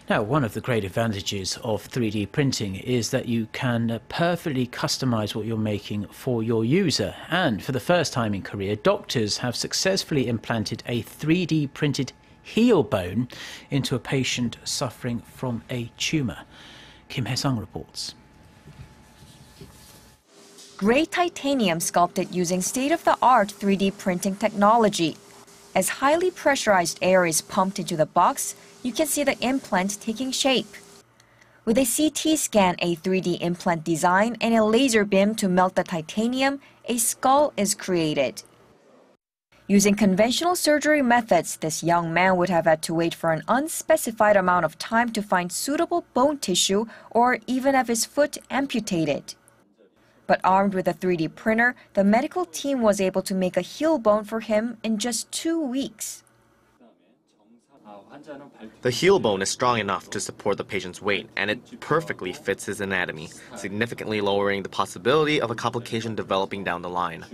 Now, one of the great advantages of 3D printing is that you can perfectly customize what you're making for your user. And for the first time in Korea, doctors have successfully implanted a 3D printed heel bone into a patient suffering from a tumor. Hye-sung reports. Gray titanium sculpted using state-of-the-art 3D printing technology. As highly pressurized air is pumped into the box, you can see the implant taking shape. With a CT scan, a 3D implant design, and a laser beam to melt the titanium, a skull is created. Using conventional surgery methods, this young man would have had to wait for an unspecified amount of time to find suitable bone tissue or even have his foot amputated. But armed with a 3D printer, the medical team was able to make a heel bone for him in just 2 weeks. The heel bone is strong enough to support the patient's weight, and it perfectly fits his anatomy, significantly lowering the possibility of a complication developing down the line.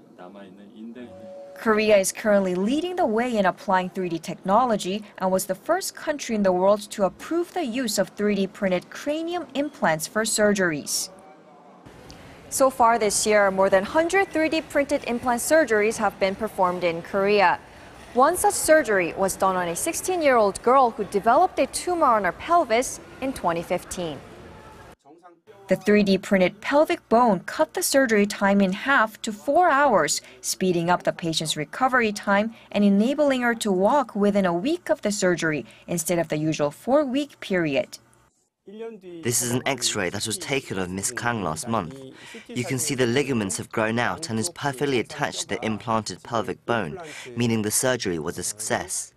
Korea is currently leading the way in applying 3D technology and was the first country in the world to approve the use of 3D printed cranium implants for surgeries. So far this year, more than 100 3D printed implant surgeries have been performed in Korea. One such surgery was done on a 16-year-old girl who developed a tumor on her pelvis in 2015. The 3D printed pelvic bone cut the surgery time in half to 4 hours, speeding up the patient's recovery time and enabling her to walk within a week of the surgery instead of the usual 4-week period. This is an X-ray that was taken of Miss Kang last month. You can see the ligaments have grown out and is perfectly attached to the implanted pelvic bone, meaning the surgery was a success.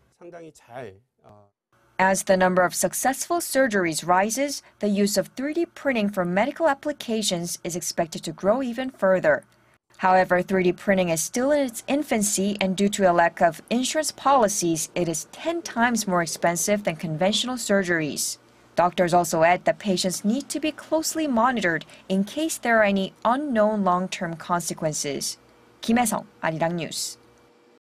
As the number of successful surgeries rises, the use of 3D printing for medical applications is expected to grow even further. However, 3D printing is still in its infancy, and due to a lack of insurance policies, it is 10 times more expensive than conventional surgeries. Doctors also add that patients need to be closely monitored in case there are any unknown long-term consequences. Hye-sung, Arirang News.